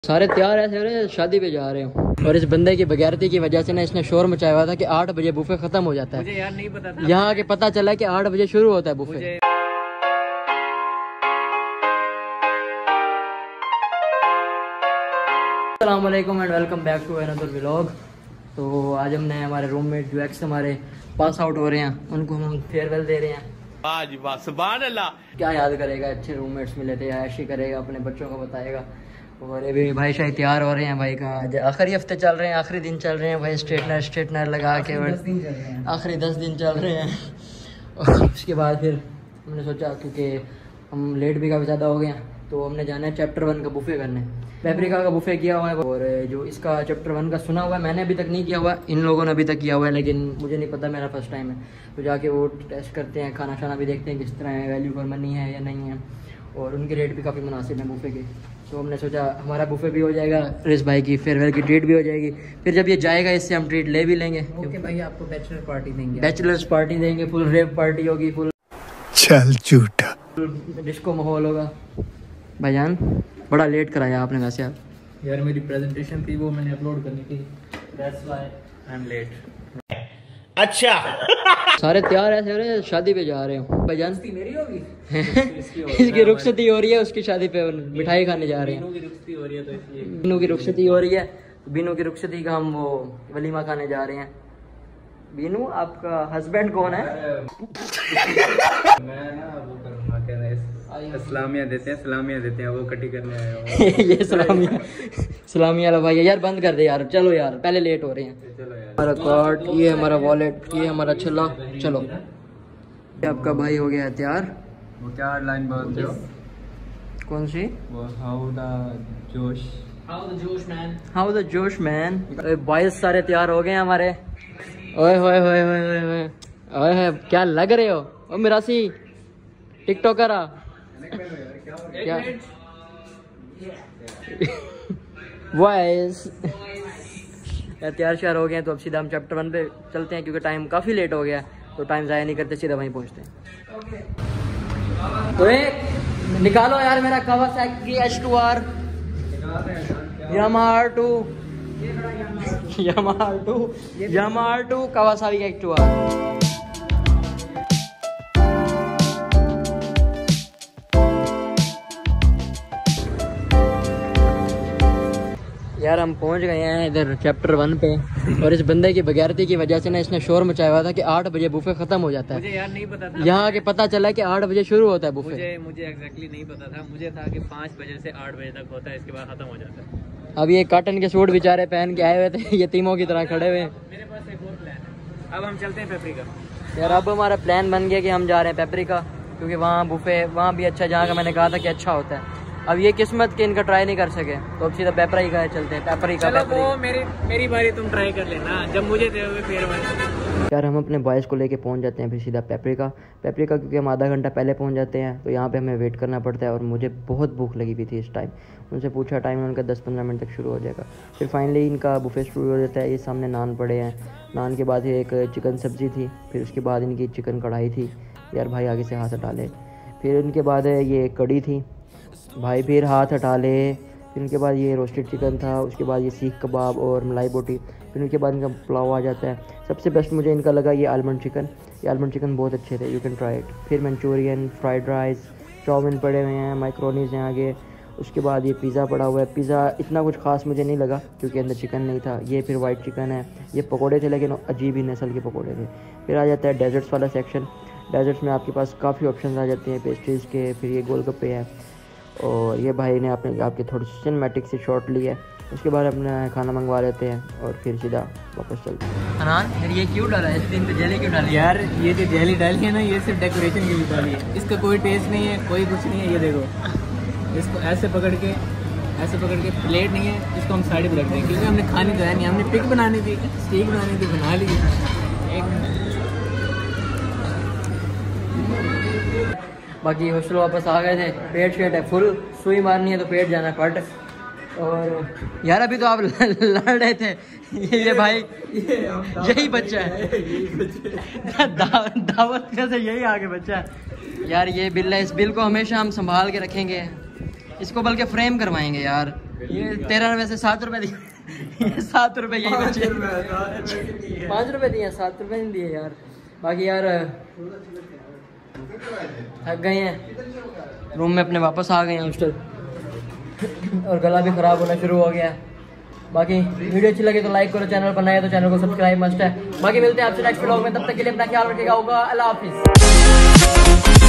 सारे तैयार ऐसे शादी पे जा रहे हो और इस बंदे की बगैरती की वजह से ना इसने शोर मचाया हुआ था कि 8 बजे बुफे खत्म हो जाता है। मुझे यार नहीं पता था। यहाँ के पता चला कि 8 बजे शुरू होता है बुफे। अस्सलाम वालेकुम and welcome back to another vlog. तो आज हमने हमारे रूममेट जो एक्स हमारे पास आउट हो रहे हैं उनको हम फेयरवेल दे रहे हैं। सुभान अल्लाह। क्या याद करेगा, अच्छे रूममेट्स मिले थे, ऐशी करेगा, अपने बच्चों को बताएगा। और अभी भाई शायद तैयार हो रहे हैं। भाई का आज आखिरी हफ्ते चल रहे हैं, आखिरी दिन चल रहे हैं भाई। स्ट्रेटनर लगा के आखिरी 10 दिन चल रहे हैं। और उसके बाद फिर हमने सोचा क्योंकि हम लेट भी काफ़ी ज़्यादा हो गए हैं तो हमने जाना है चैप्टर 1 का बुफे करने। पेपरिका का बुफे किया हुआ है और जो इसका चैप्टर 1 का सुना हुआ है, मैंने अभी तक नहीं किया हुआ, इन लोगों ने अभी तक किया हुआ है, लेकिन मुझे नहीं पता, मेरा फर्स्ट टाइम है। तो जाके वो टेस्ट करते हैं, खाना शाना भी देखते हैं किस तरह है, वैल्यू फॉर मनी है या नहीं है। और उनके रेट भी काफ़ी मुनासिब हैं बुफे के। तो हमने सोचा हमारा बुफे भी हो जाएगा, रिस भाई की फेयरवेल की ट्रीट भी हो जाएगी। फिर जब ये जाएगा इससे हम ट्रीट ले भी लेंगे। ओके भाई, आपको बैचलर पार्टी देंगे, बैचलर्स पार्टी देंगे, फुल रेव पार्टी होगी, फुल चल झूठा डिस्को माहौल होगा। भाईजान बड़ा लेट कराया आपने वैसे। आप यार मेरी प्रेजेंटेशन थी वो मैंने अपलोड करनी थी, that's why I am late. अच्छा सारे तैयार ऐसे शादी पे जा रहे हो भाईजान। मेरी होगी इसकी रुखसती हो रही है, उसकी शादी पे मिठाई खाने जा रहे हैं। बीनू की रुखसती हो रही है तो इसलिए बीनू की रुखसती हो रही है। बीनू की रुखसती का हम वो वलीमा खाने जा रहे हैं। बीनू आपका हस्बैंड कौन है? मैं ना वो करूँगा, क्या सलामियाँ देते हैं वो कटी करने आया हूँ। ये सलामिया भाई यार बंद कर दे यार, चलो यार पहले लेट हो रहे हैं। चलो यार, हमारा कार्ड, ये हमारा वॉलेट, ये हमारा छल्ला। चलो आपका भाई हो गया है तैयार। वो क्या लाइन बोलते हो? कौन सी? वो how the josh man. Boys सारे तैयार हो गए हैं हमारे। ओए होए होए होए होए होए ओए होए, क्या लग रहे हो ओ मिरासी टिकटॉकर। क्या बॉयज तैयार श्यार हो गए हैं। तो अब सीधा हम चैप्टर 1 पे चलते हैं क्योंकि टाइम काफ़ी लेट हो गया, तो टाइम ज़ाया नहीं करते, सीधा वहीं पहुंचते हैं। तो निकालो यार मेरा Kawasaki H2R Yamaha R2 Kawasaki H2R। यार हम पहुंच गए हैं इधर चैप्टर 1 पे और इस बंदे की बगैरती की वजह से ना इसने शोर मचाया हुआ था कि 8 बजे बुफे खत्म हो जाता है। मुझे यार नहीं पता था। यहाँ के पता चला कि 8 बजे शुरू होता है बुफे। मुझे एग्जैक्टली नहीं पता था। मुझे था कि 5 बजे से 8 बजे तक होता है, इसके बाद खत्म हो जाता है। अब ये कॉटन के सूट बेचारे पहन के आए हुए थे यतीमों की तरह खड़े हुए हैं। मेरे पास एक और प्लान है, अब हम चलते हैं पेपरिका। यार अब हमारा प्लान बन गया कि हम जा रहे हैं पेपरिका क्योंकि वहाँ बुफे वहाँ भी अच्छा, जहाँ का मैंने कहा था कि अच्छा होता है। अब ये किस्मत के इनका ट्राई नहीं कर सके तो अब सीधा पेपरिका चलते हैं। पेपरिका वो मेरी बारी, तुम ट्राई कर लेना जब मुझे दे फेयरवेल। यार हम अपने बॉयज़ को लेके पहुंच जाते हैं फिर सीधा पेपरिका क्योंकि हम आधा घंटा पहले पहुंच जाते हैं तो यहाँ पे हमें वेट करना पड़ता है। और मुझे बहुत भूख लगी हुई थी इस टाइम। उनसे पूछा, टाइम उनका 10-15 मिनट तक शुरू हो जाएगा। फिर फाइनली इनका बुफे शुरू हो जाता है। ये सामने नान पड़े हैं, नान के बाद एक चिकन सब्ज़ी थी, फिर उसके बाद इनकी चिकन कढ़ाई थी। यार भाई आगे से हाथ हटा ले। फिर उनके बाद ये कड़ी थी, भाई फिर हाथ हटा ले। फिर उनके बाद ये रोस्टेड चिकन था, उसके बाद ये सीख कबाब और मलाई बोटी। फिर उनके बाद इनका पुलाव आ जाता है। सबसे बेस्ट मुझे इनका लगा ये आलमंड चिकन। ये आलमंड चिकन बहुत अच्छे थे, यू कैन ट्राई इट। फिर मंचूरियन, फ्राइड राइस, चाउमीन पड़े हुए हैं, माइक्रोनीज हैं आगे। उसके बाद ये पिज़्ज़ा पड़ा हुआ है। पिज़्ज़ा इतना कुछ खास मुझे नहीं लगा क्योंकि अंदर चिकन नहीं था। ये फिर वाइट चिकन है। ये पकोड़े थे लेकिन अजीब ही नस्ल के पकोड़े थे। फिर आ जाता है डेजर्ट्स वाला सेक्शन। डेजर्ट्स में आपके पास काफ़ी ऑप्शन आ जाते हैं पेस्ट्रीज़ के। फिर ये गोलगप्पे है और ये भाई ने आपके थोड़ी सिनेमैटिक से शॉट ली है। उसके बाद अपना खाना मंगवा लेते हैं और फिर सीधा वापस चलते हैं। अनान फिर ये क्यों डाला है इस दिन पे? जेली क्यों डाली? यार ये जो जेली डाली है ना, ये सिर्फ डेकोरेशन के लिए डाली है। इसका कोई टेस्ट नहीं है, कोई कुछ नहीं है। ये देखो, इसको ऐसे पकड़ के प्लेट नहीं है, इसको हम साइड पर रख देंगे क्योंकि हमने खानी तो है नहीं। हमने पिक बनानी थी, स्टीक बनानी थी, बना ली। बाकी हॉस्टल वापस आ गए थे। पेट शेट है फुल, सुई मारनी है तो पेट जाना पट। और यार अभी तो आप लड़ रहे थे। ये भाई यही बच्चा है दावत में से यही आगे बच्चा है। यार ये बिल है, इस बिल को हमेशा हम संभाल के रखेंगे। इसको बल्कि फ्रेम करवाएंगे यार। ये 13 में से 7 रुपए दिए 7 रुपए यही बचे 5 रुपए दिए 7 रुपए नहीं दिए यार। बाकी यार थक गए हैं, रूम में अपने वापस आ गए हैं हॉस्टल और गला भी ख़राब होना शुरू हो गया है। बाकी वीडियो अच्छी लगी तो लाइक करो, चैनल पर नया है तो चैनल को सब्सक्राइब मस्ट है। बाकी मिलते हैं आपसे नेक्स्ट व्लॉग में, तब तक के लिए अपना ख्याल रखिएगा। होगा अल्लाह हाफिज़।